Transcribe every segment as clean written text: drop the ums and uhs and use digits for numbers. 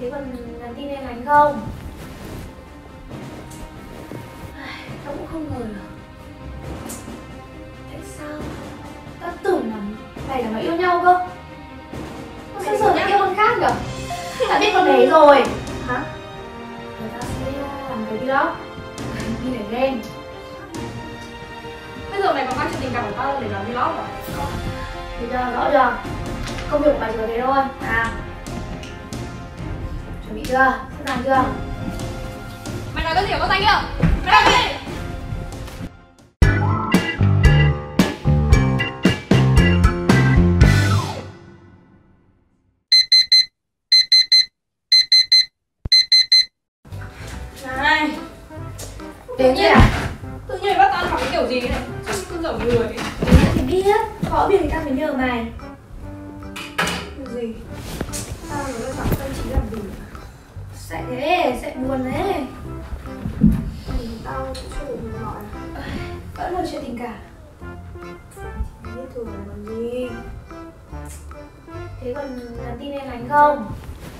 Thế còn nhắn tin em đánh không? Tao cũng không ngờ được. Tại sao? Tao tưởng là mày là nó yêu nhau cơ. Sao giờ lại yêu con khác nhở? Đã biết con đấy rồi. Hả? Rồi tao sẽ làm cái vlog đi để lên. Bây giờ mày còn mang chuyện tình cảm của tao để làm vlog à? Thì giờ rõ chưa? Công việc của mày chỉ có thế thôi. Chuẩn bị chưa? Sẵn sàng chưa? Mày nói cái gì có danh chưa? Mày nói cái gì? Này, Đến gì à? tự nhiên bắt tao ăn mặc cái kiểu gì này? Trông cứ dở người. Đến thì biết, có việc thì tao mới nhờ mày. Cái gì? Tao nói là chẳng tâm trí làm gì. Sẽ thế, sẽ buồn đấy. Tao cũng chưa được người gọi. Vẫn là chuyện tình cảm. Biết thường là còn gì. Thế còn nhắn tin em đánh không?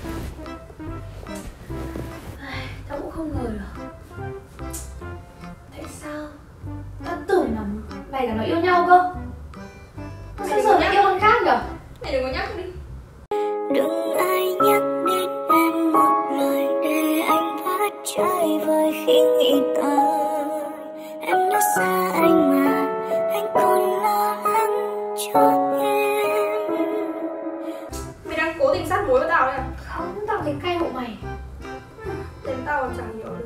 Tao cũng không ngờ được. Tại sao? Tao tưởng là mày là nó yêu nhau cơ. Sao giờ lại yêu con khác nhở? Mày đừng có nhắc đi. Đừng ai nhắc đến em một lời để anh phát trái vơi khi nghĩ tới. Em đã xa anh mà anh còn lo lắng cho em. Mày đang cố tình sát muối với tao đấy à? Không, tao thấy cay hộ mày. Đến tao còn chẳng hiểu được.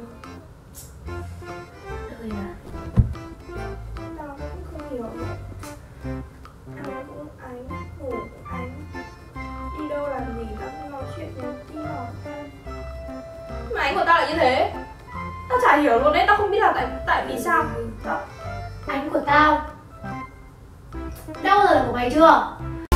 Đời à? Tao cũng không hiểu nữa. Ăn cũng ánh, ngủ cũng ánh. Đi đâu làm gì tao cũng nói chuyện nhắn tin hỏi em. Mà ánh của tao là như thế. Tao chả hiểu luôn đấy, tao không biết là tại vì sao. Ánh của tao đâu giờ là của mày chưa?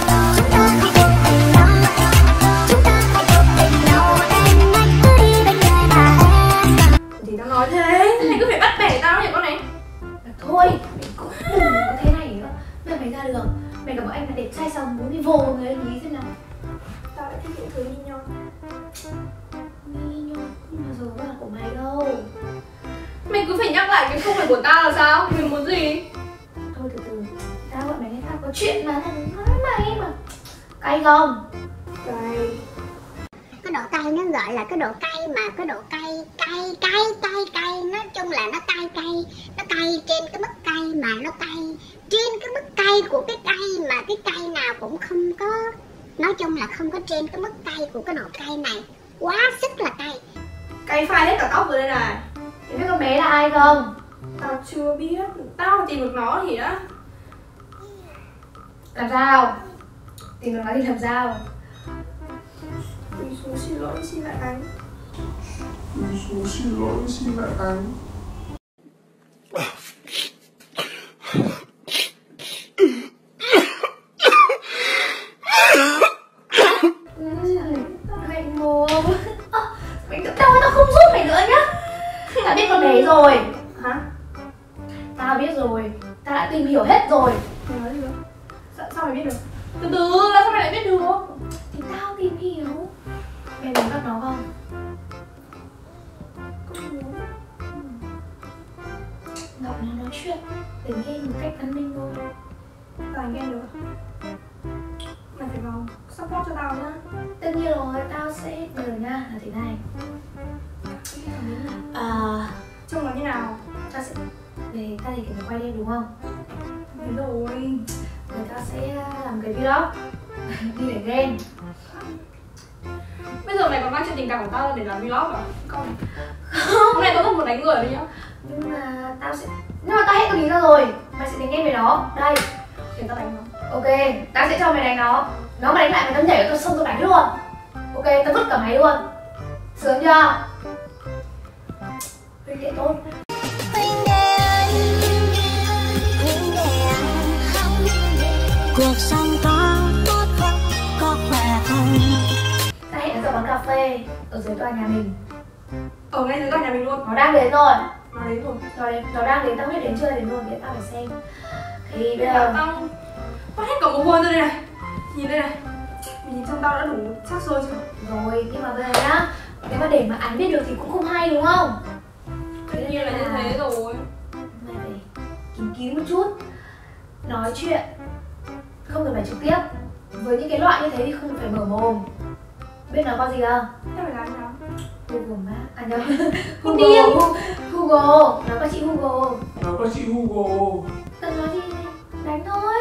Thì tao nói thế, mày cứ phải bắt bẻ tao nhỉ con này. Thôi, mày cũng đừng có thế này nữa. Bây giờ mày ra đường, mày gặp một anh là đẹp trai xong muốn đi vô người anh ý xem nào. Tao lại thích những thứ như nhau. Nhưng mà giờ có là của mày đâu. Mày cứ phải nhắc lại cái không phải của tao là sao? Mày muốn gì? Thôi từ từ, tao gọi mày nghe tao có chuyện mà thằng nói mày mà. Cay không? Cay. Cái độ cay nó gọi là cái độ cay mà cái độ cay nói chung là nó cay nó cay trên cái mức cay mà nó cay trên cái mức cay của cái cay mà cái cay nào cũng không có, nói chung là không có trên cái mức cay của cái độ cay này, quá sức là cay. Cay phai hết cả tóc rồi đây này. Mày biết con bé là ai không? Tao chưa biết, tao mà tìm được nó thì đã. Làm sao? Tìm được nó thì làm sao? Quỳ xuống xin lỗi xin lại anh. Quỳ xuống xin lỗi xin lại anh. Mày mồm. Mày tự tao không giúp mày nữa nhá. Tao biết con bé rồi. Hả? Tao biết rồi. Tao đã tìm hiểu hết rồi. Mày nói gì nữa? Sao mày biết được? Từ từ, là sao mày lại biết được? Thì tao tìm hiểu. Mày muốn gặp nó không? Không muốn. Gặp nó nói chuyện để nghe một cách văn minh thôi. Tao nghe được. Mày phải vào support cho tao nhá. Tất nhiên rồi, tao sẽ nhờ nha. Là thế này. Trông nó như nào? Tao sẽ về tao thì phải quay đêm đúng không? Đúng rồi. Rồi tao sẽ làm cái vlog đi để game. Bây giờ mày còn mang chuyện tình cảm của tao để làm vlog à? Không. Hôm nay tao rất muốn đánh người đấy nhá. Nhưng mà tao hết có lý do rồi. Mày sẽ đánh game với nó. Đây. Để tao đánh nó. Ok, tao sẽ cho mày đánh nó. Nó mà đánh lại mày tao nhảy vào tao xông tao đánh luôn. Ok, tao vứt cả mày luôn. Sướng chưa? Huynh đệ tốt. Cuộc sống có tốt không, có khỏe không? Ta hẹn ở quán cà phê ở dưới tòa nhà mình. Ở ngay dưới tòa nhà mình luôn. Nó đang đến rồi. Nó đến rồi. Nó đang đến, tao biết đến chưa đến rồi, để tao phải xem. Thì bây Bây giờ tao bắt hết cả mồ hôi ra đây này. Nhìn đây này. Mày nhìn trông tao đã đủ xác xôi chưa? Rồi, nhưng mà bây giờ nhá, nếu mà để mà anh biết được thì cũng không hay đúng không? Tất nhiên là như thế rồi. Mày phải kín kín một chút. Nói chuyện không cần phải trực tiếp. Với những cái loại như thế thì không phải mở mồm. Biết nói con gì không? Thế phải làm nào? Google Maps. À nhầm. Google. Google. Nói con chị Google. Nó có chị Google. Cần nói gì đánh thôi.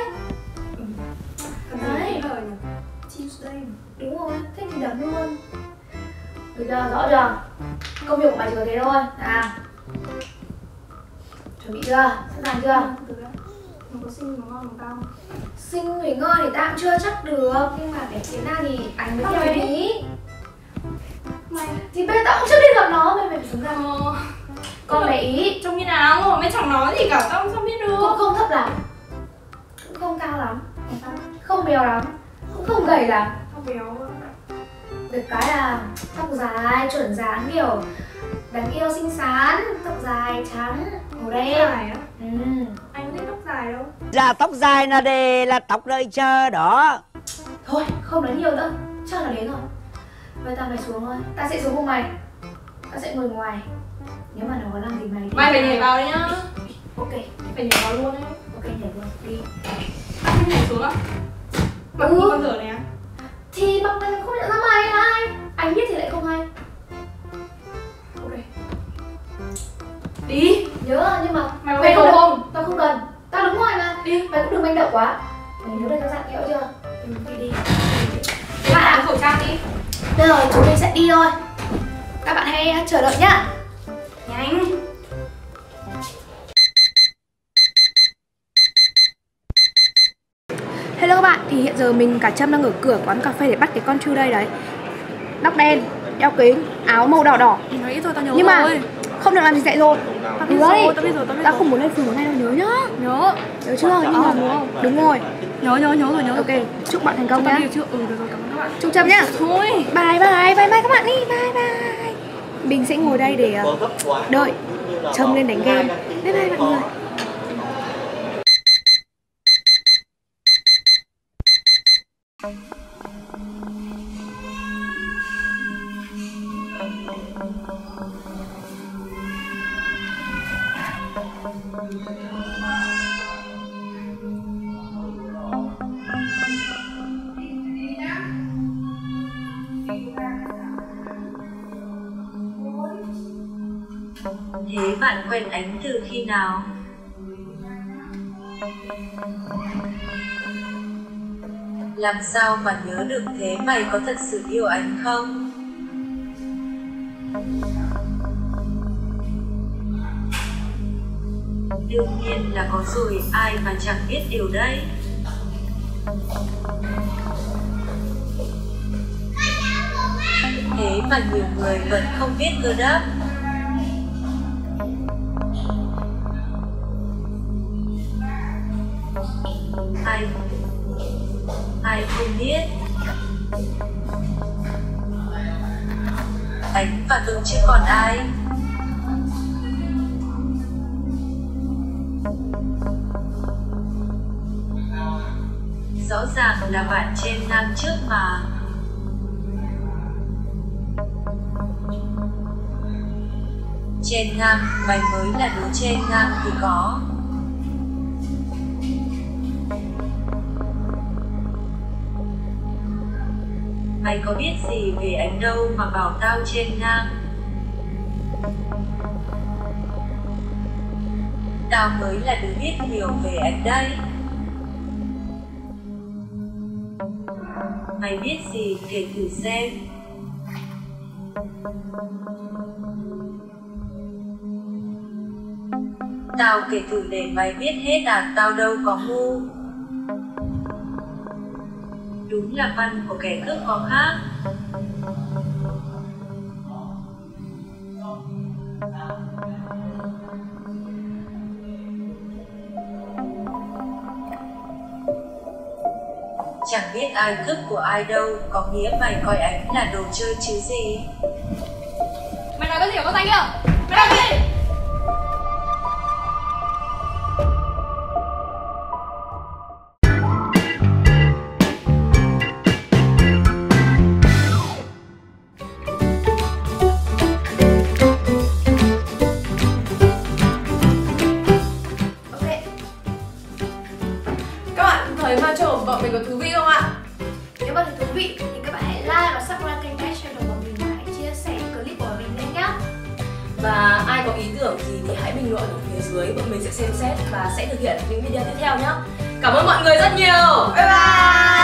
Đấy. Lời nhỉ? Tuesday. Đúng rồi, thế thì đấm luôn. Được chưa? Rõ chưa? Công việc của mày chỉ có thế thôi. Nào. Chuẩn bị chưa? Sẵn sàng chưa? Từ đấy. Nó có xinh mà ngon bằng tao. Xinh người ngon thì ta cũng chưa chắc được. Nhưng mà để thế nào thì anh mới theo em ý. Mày Thì bây giờ tao cũng chưa đi gặp nó. Mày phải xuống ra. Con bé ý. trông như nào? Mày chẳng nói gì cả, tao không biết được. Cũng không thấp lắm. Cũng không cao lắm. Không béo lắm. Cũng không gầy lắm. Không béo. Được cái là tóc dài, chuẩn dáng kiểu đáng yêu xinh xắn. Tóc dài, trắng, màu đen. Dài á? Anh không thích tóc dài đâu. Dạ tóc dài là để là tóc đời chờ đó. Thôi, không nói nhiều nữa. Chắc là đến rồi. Bây giờ mày xuống thôi. Ta sẽ xuống cùng mày. Ta sẽ ngồi ngoài. Nếu mà nó có làm gì mày thì... Mày phải nhảy vào đấy nhá. Ok. Phải nhảy vào luôn đấy. Ok, nhảy luôn. Đi. Tao không nhảy xuống á. Bằng như con dở này á. Thì bằng này không nhận ra mày là ai. Anh biết thì lại không hay. Ok. Đi. Nhớ nhưng mà Mày có không? Tao không cần. Tao đứng ngoài mà. Đi. Mày cũng đừng manh động quá. Mày nhớ đây tao dặn kẹo chưa? Đi. Các bạn áo khẩu trang đi. Bây giờ chúng mình sẽ đi thôi. Các bạn hãy chờ đợi nhá. Nhanh. Hello các bạn, thì hiện giờ mình cả Trâm đang ở cửa quán cà phê để bắt cái con Trư đây đấy. Tóc đen, đeo kính, áo màu đỏ đỏ. Nói ít thôi, tao nhớ nhưng mà rồi. không được làm gì dạy dỗ. Tao biết rồi, tao biết rồi. Tao không muốn lên phường ngay đâu, nhớ nhá. Nhớ chưa? Nhưng mà đúng không? đúng rồi. Nhớ. Ok, chúc bạn thành công nhá. Chưa, được rồi, cảm ơn các bạn. Chúc Trâm nhá. Thôi. Bye các bạn đi, bye. Mình sẽ ngồi đây để đợi Trâm lên đánh game. Bye mọi người. Thế bạn quen Ánh từ khi nào? Làm sao mà nhớ được thế, mày có thật sự yêu Ánh không? Đương nhiên là có rồi, ai mà chẳng biết điều đấy. Thế mà nhiều người vẫn không biết cơ đó. Ai không biết. Ánh và Tường chứ còn ai. Rõ ràng là bạn trên ngang trước mà. Trên ngang, mày mới là đứa trên ngang thì có. Mày có biết gì về Ánh đâu mà bảo tao trên ngang. Tao mới là đứa biết nhiều về Ánh đây. Mày biết gì kể thử xem. Tao kể thử để mày biết hết à, tao đâu có ngu. Đúng là văn của kẻ cướp có khác. Chẳng biết ai cướp của ai đâu, có nghĩa mày coi Ánh là đồ chơi chứ gì. Mày nói cái gì ở con Danh kia? Mày nói cái gì? Các bạn thấy ma chơi của bọn mình có thú vị không ạ? Nếu mà thấy thú vị thì các bạn hãy like và subscribe kênh Pet Channel của bọn mình và hãy chia sẻ clip của bọn mình lên nhé. Và ai có ý tưởng gì thì hãy bình luận ở phía dưới, bọn mình sẽ xem xét và sẽ thực hiện những video tiếp theo nhé. Cảm ơn mọi người rất nhiều. Bye bye.